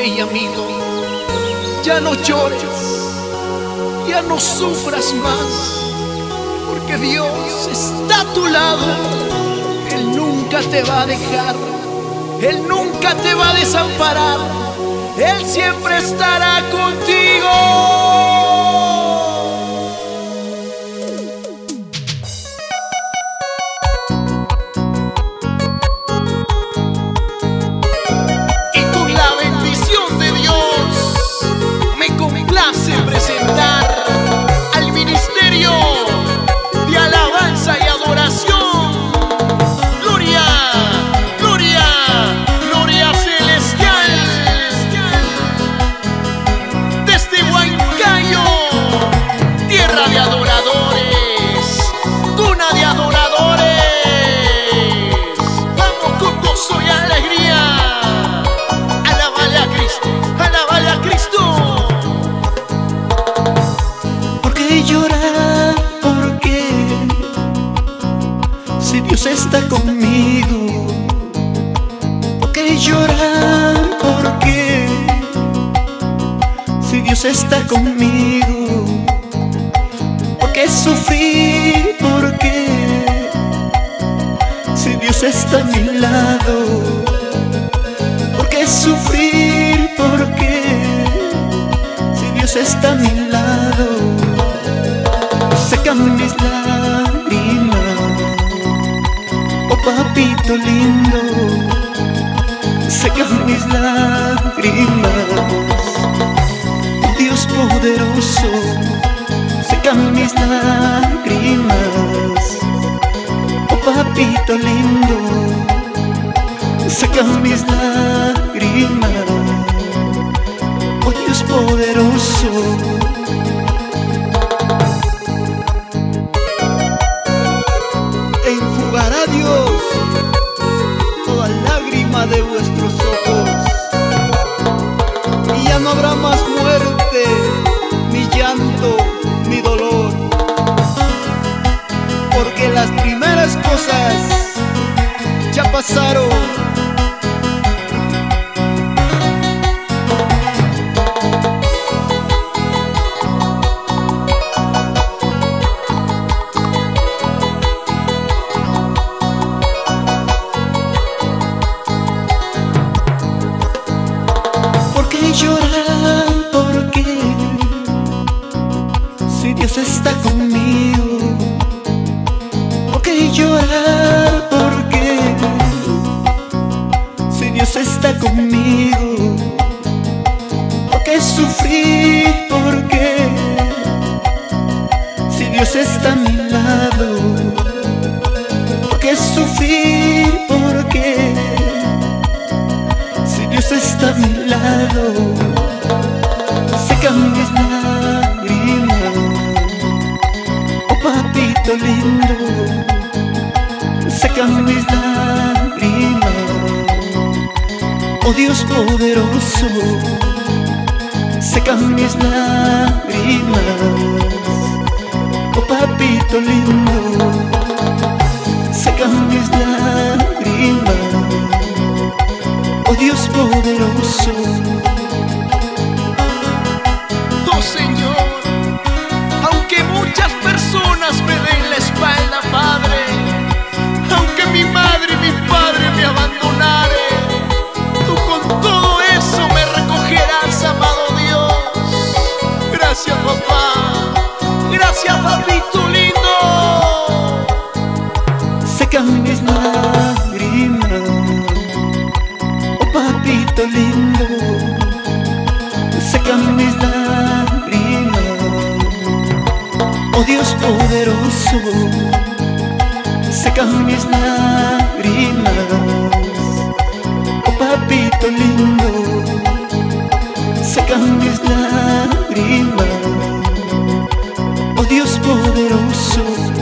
Hey amigo, ya no llores, ya no sufras más, porque Dios está a tu lado. Él nunca te va a dejar, Él nunca te va a desamparar, Él siempre estará contigo. Presentar al ministerio de alabanza y adoración. Gloria, gloria, gloria celestial. Desde Huancayo, tierra de adoradores, cuna de adoradores. Vamos con gozo y alegría. Alábale a Cristo, alábale a Cristo. Llorar porque si Dios está conmigo, ¿por qué llorar? Porque si Dios está conmigo, ¿por qué sufrir? Porque si Dios está a mi lado, ¿por qué sufrir? Porque si Dios está a mi lado, secan mis lágrimas, oh papito lindo, secan mis lágrimas, oh Dios poderoso, secan mis lágrimas, oh papito lindo, secan mis lágrimas, oh Dios poderoso. Enjugará Dios toda lágrima de vuestros ojos, y ya no habrá más muerte, ni llanto, ni dolor, porque las primeras cosas ya pasaron. Llorar porque si Dios está conmigo, ¿por qué llorar? Porque si Dios está conmigo, ¿por qué sufrir? Porque si Dios está a mi lado, ¿por qué sufrir? Porque si Dios está a mi lado, secan mis lágrimas, oh papito lindo, secan mis lágrimas, oh Dios poderoso, secan mis lágrimas, oh papito lindo, secan mis lágrimas, oh Dios poderoso. Oh Señor, aunque muchas personas me den la espalda, Padre, aunque mi madre y mi padre me abandonaren, tú con todo eso me recogerás, amado Dios. Gracias, papá, gracias, papito lindo. Secan mis lágrimas, oh papito lindo, secan mis lágrimas, oh Dios poderoso, secan mis lágrimas, oh papito lindo, secan mis lágrimas, oh Dios poderoso.